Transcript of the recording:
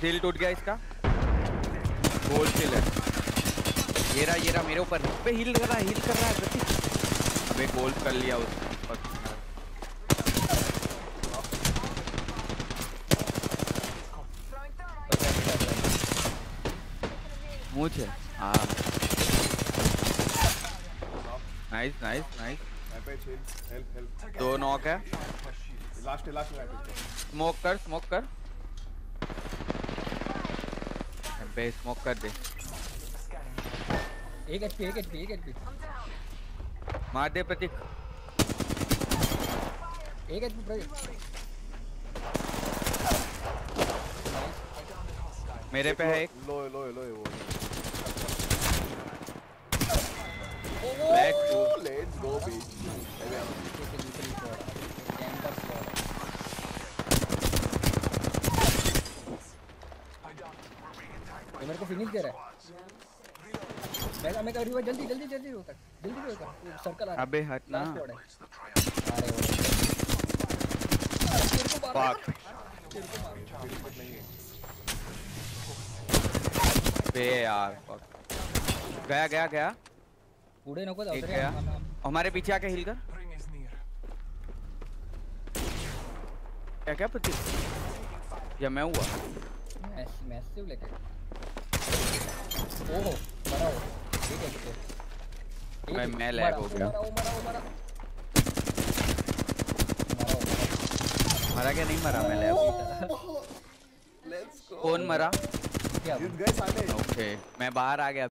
शील टूट गया इसका। गोल शील है। ये रहा मेरे ऊपर पे हील कर रहा है प्रतीक। अबे गोल कर लिया उसने। मुझे हाँ नाइस। हेल्प 2 नॉक है। लास्ट स्मोक कर बे स्मोक कर दे। एक एचपी मार दे प्रतीक। एक एचपी मेरे पे है एक। लो वो लेट्स गो बीच। मेरे को फिनिश दे रहा है। मैं कर रही हूँ जल्दी होता सर्कल आ रहा है। अबे हट ना। बे यार गया पूरे नको एक गया। हमारे पीछे आके हिल कर। क्या प्रतीक या मैं हुआ मैसिव लेके ओहो मरा हो। ठीक है मैं लैग हो गया। मरा क्या नहीं मरा मैं लैग। Let's go. कौन मरा? जीत गए साले। ओके मैं बाहर आ गया।